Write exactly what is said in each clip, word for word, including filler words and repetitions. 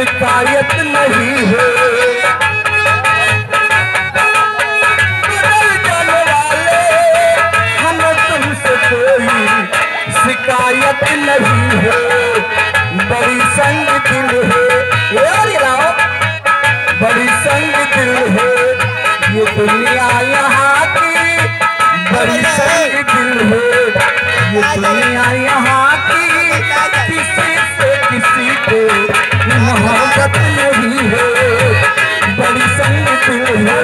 शिकायत नहीं है। जाने वाले हमें तुमसे कोई शिकायत नहीं है। बड़ी संग दिल है यार, बड़ी संग दिल है ये दुनिया यहाँ की, बड़ी संग दिल है ये दुनिया यहाँ की। किसी से किसी को मोहब्बत नहीं है, बड़ी संग दिल है।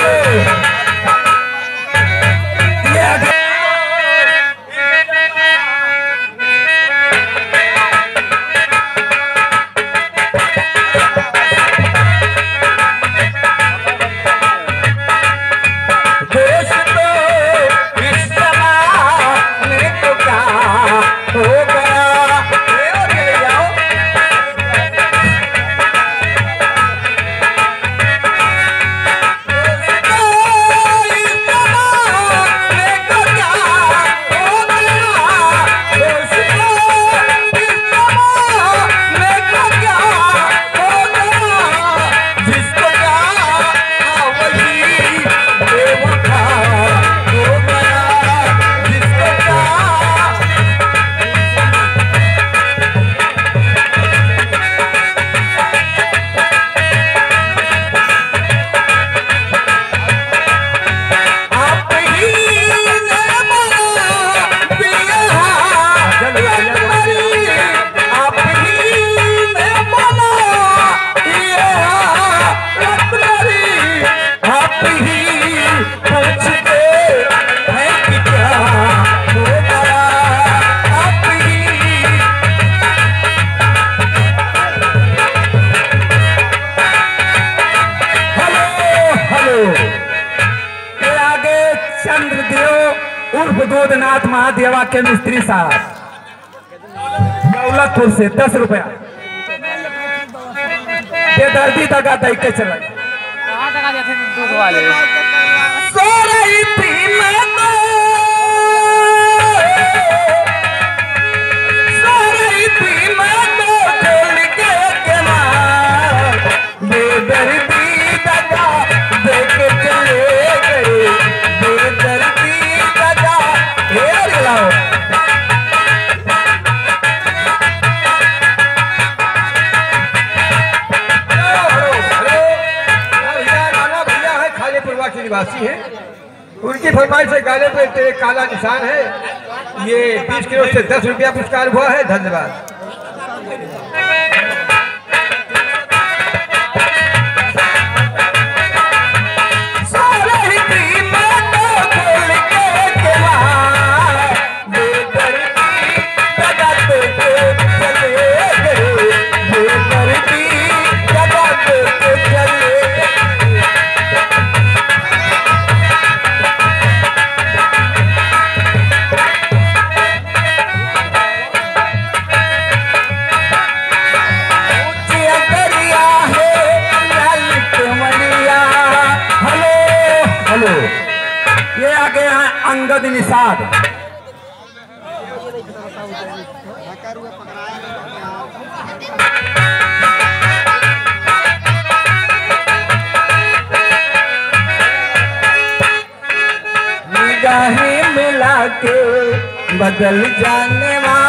गोदनाथ महादेवा के मिस्त्री साहब दौलतपुर से दस रुपया बेदर्दी दगा दे के चला। सो रही थी मैं तो, सो रही थी मैं तो खोल के किनार, बेदर्दी दगा दे के चले गए, बेदर्दी लाओ। खालीपुरवा के निवासी हैं, उनकी फरमाइश से गाले पे तेरे काला निशान है। ये बीस किलो से दस रुपया पुरस्कार हुआ है। धन्यवाद। ये आगे हैं अंगद निषाद। निगाहें मिला के बदल जाने वाला